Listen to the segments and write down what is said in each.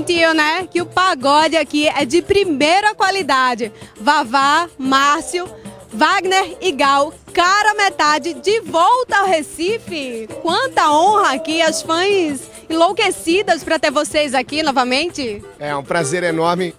sentiu, né? Que o pagode aqui é de primeira qualidade. Vavá, Márcio, Wagner e Gal, cara metade, de volta ao Recife. Quanta honra aqui, as fãs enlouquecidas para ter vocês aqui novamente. É um prazer enorme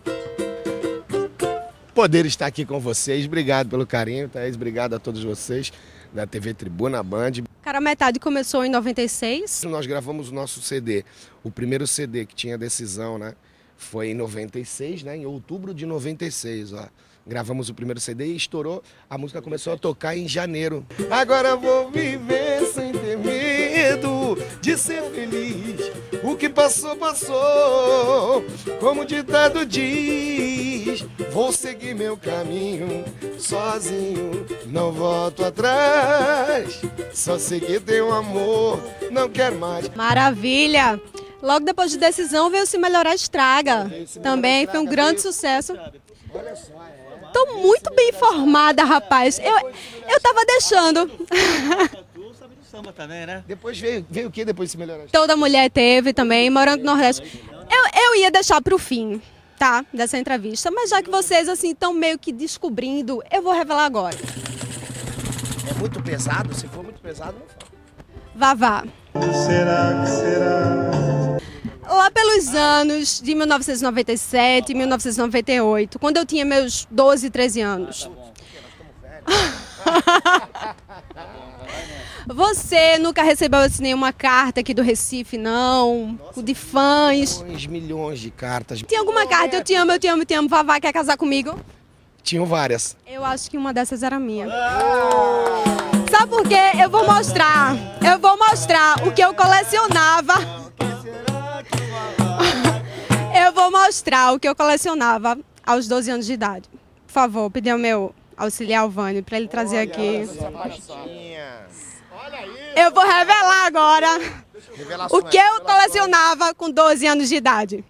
poder estar aqui com vocês. Obrigado pelo carinho, Thaís. Obrigado a todos vocês da TV Tribuna Band. Cara metade começou em 96. Nós gravamos o nosso CD, o primeiro CD que tinha decisão, né? Foi em 96, né? Em outubro de 96, ó. Gravamos o primeiro CD e estourou. A música começou a tocar em janeiro. Agora eu vou viver sem ter medo de ser feliz. O que passou, passou. Como o ditado diz, vou seguir meu caminho sozinho, não volto atrás. Só sei que tenho amor, não quero mais. Maravilha! Logo depois de Decisão veio Se Melhorar Estraga. Também foi um grande sucesso. Olha só, Tô muito bem informada, rapaz. Eu tava deixando. Tu sabe do samba também, né? Depois veio o que depois de Se Melhorar? Toda mulher teve também, morando no Nordeste. Eu ia deixar pro fim, tá? Dessa entrevista. Mas já que vocês, assim, estão meio que descobrindo, eu vou revelar agora. É muito pesado? Se for muito pesado, não fala. Vavá. Será que será? Lá pelos anos de 1997, 1998, quando eu tinha meus 12, 13 anos. Você nunca recebeu assim, nenhuma carta aqui do Recife, não? De fãs? Milhões de cartas. Tem alguma carta? Eu te amo, eu te amo, eu te amo. Vavá, quer casar comigo? Tinham várias. Eu acho que uma dessas era minha. Sabe por quê? Eu vou mostrar o que eu colecionava. Eu vou mostrar o que eu colecionava aos 12 anos de idade. Por favor, pedir ao meu auxiliar, o Vânio, para ele trazer aqui. Eu vou revelar agora o que eu colecionava com 12 anos de idade.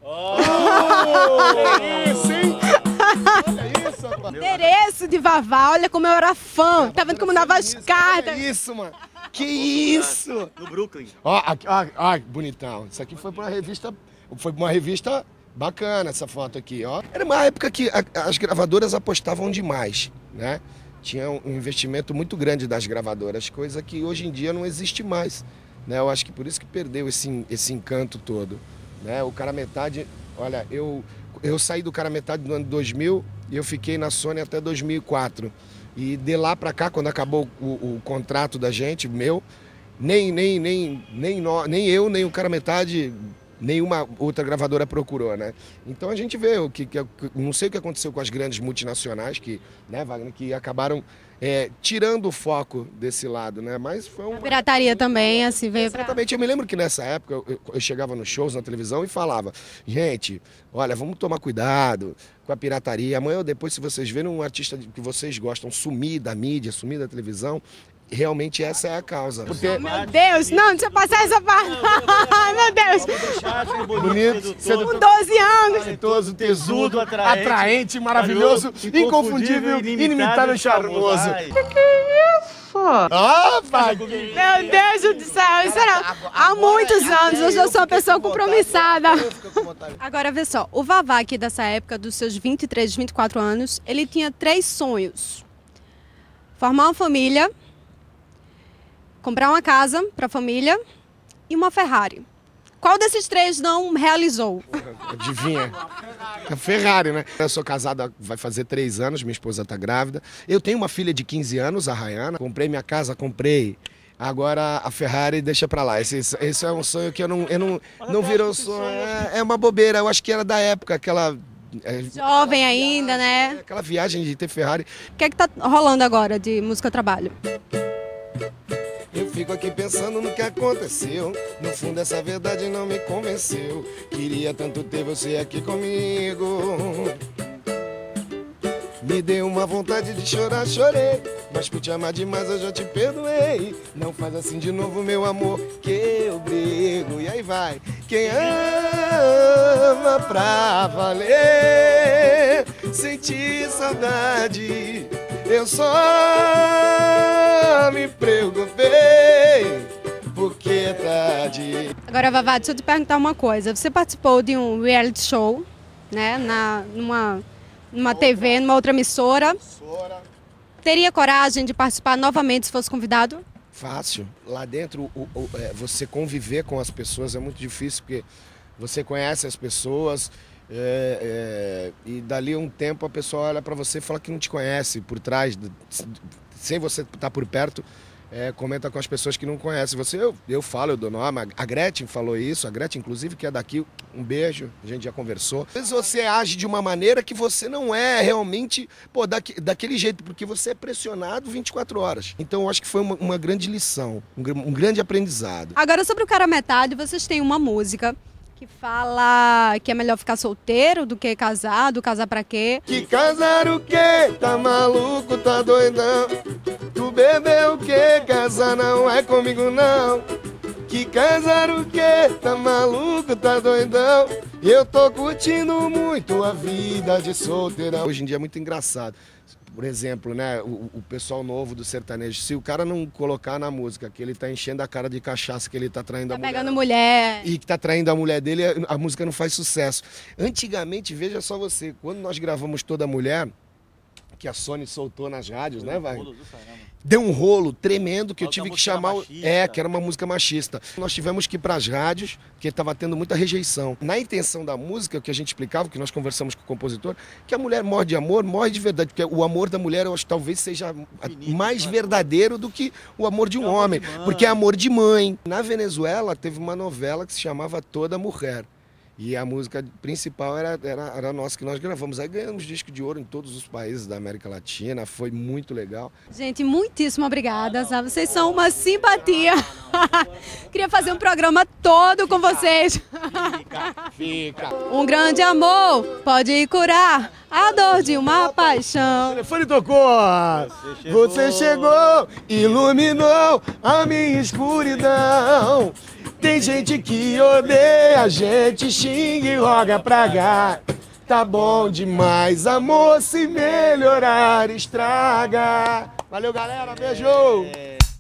Endereço de Vavá, olha como eu era fã. Tá vendo como eu dava as cartas? Que isso, mano? Que isso? No Brooklyn. Ó, bonitão. Isso aqui foi pra uma revista bacana, essa foto aqui, ó. Era uma época que as gravadoras apostavam demais, né? Tinha um investimento muito grande das gravadoras, coisa que hoje em dia não existe mais, né? Eu acho que por isso que perdeu esse encanto todo, né? O Cara Metade, olha, eu saí do Cara Metade no ano 2000 e eu fiquei na Sony até 2004. E de lá pra cá, quando acabou o contrato da gente, meu, nem eu, nem o Cara Metade, nenhuma outra gravadora procurou, né? Então a gente vê não sei o que aconteceu com as grandes multinacionais que, né, Wagner, que acabaram tirando o foco desse lado, né? Mas foi uma... A pirataria também, assim, veio pra... Exatamente, eu me lembro que nessa época eu chegava nos shows na televisão e falava, gente, olha, vamos tomar cuidado com a pirataria. Amanhã ou depois, se vocês verem um artista que vocês gostam sumir da mídia, sumir da televisão, realmente essa é a causa. Porque... Meu Deus, não, deixa eu passar essa parte. Ai, meu Deus. Bonito, Com 12 anos. talentoso, tesudo, atraente, maravilhoso, inconfundível, inimitável e charmoso. Opa! Meu Deus do céu, isso era há muitos anos, hoje eu sou uma pessoa compromissada. Agora vê só, o Vavá aqui dessa época, dos seus 23, 24 anos, ele tinha 3 sonhos. Formar uma família, comprar uma casa para a família e uma Ferrari. Qual desses 3 não realizou? Adivinha? A Ferrari, né? Eu sou casado, vai fazer 3 anos, minha esposa tá grávida. Eu tenho uma filha de 15 anos, a Rayana. Comprei minha casa, comprei. Agora a Ferrari deixa pra lá. Esse é um sonho que eu não virou sonho. É uma bobeira, eu acho que era da época, aquela... Jovem ainda, né? Aquela viagem de ter Ferrari. O que é que tá rolando agora de música-trabalho? Eu fico aqui pensando no que aconteceu. No fundo essa verdade não me convenceu. Queria tanto ter você aqui comigo. Me deu uma vontade de chorar, chorei. Mas por te amar demais eu já te perdoei. Não faz assim de novo, meu amor, que eu brigo. E aí vai. Quem ama pra valer, sentir saudade. Eu só me preocupei porque é tarde. Agora, Vavá, deixa eu te perguntar uma coisa. Você participou de um reality show, né, numa TV, numa outra emissora. Teria coragem de participar novamente se fosse convidado? Fácil. Lá dentro, você conviver com as pessoas é muito difícil, porque você conhece as pessoas e dali a um tempo a pessoa olha para você e fala que não te conhece por trás, sem você estar por perto. Comenta com as pessoas que não conhecem você. Eu falo, eu dou nome. A Gretchen falou isso. A Gretchen, inclusive, que é daqui. Um beijo. A gente já conversou. Às vezes você age de uma maneira que você não é realmente daquele jeito, porque você é pressionado 24 horas. Então, eu acho que foi uma grande lição, um grande aprendizado. Agora, sobre o Cara Metade, vocês têm uma música que fala que é melhor ficar solteiro do que casado, casar pra quê? Que casar o quê? Tá maluco, tá doidão? Tu bebeu o quê? Casar não é comigo não. Que casar o quê? Tá maluco, tá doidão? Eu tô curtindo muito a vida de solteirão. Hoje em dia é muito engraçado. Por exemplo, né, o pessoal novo do sertanejo, se o cara não colocar na música que ele tá enchendo a cara de cachaça, que ele tá traindo a mulher. Pegando mulher. E que tá traindo a mulher dele, a música não faz sucesso. Antigamente, veja só você, quando nós gravamos Toda Mulher, que a Sony soltou nas rádios, né, vai? Deu um rolo tremendo que eu tive que chamar... que era uma música machista. Nós tivemos que ir para as rádios, porque estava tendo muita rejeição. Na intenção da música, o que a gente explicava, que nós conversamos com o compositor, que a mulher morre de amor, morre de verdade. Porque o amor da mulher, eu acho que talvez seja mais verdadeiro do que o amor de um homem. Porque é amor de mãe. Na Venezuela, teve uma novela que se chamava Toda Mulher. E a música principal era nossa, que nós gravamos. Aí ganhamos disco de ouro em todos os países da América Latina, foi muito legal. Gente, muitíssimo obrigada, sabe? Vocês são uma simpatia. Queria fazer um programa todo com vocês. Fica. Um grande amor pode curar a dor de uma paixão. O telefone tocou. Você chegou, iluminou a minha escuridão. Tem gente que odeia, a gente xinga e roga pra cá. Tá bom demais, amor, se melhorar estraga. Valeu, galera, beijo!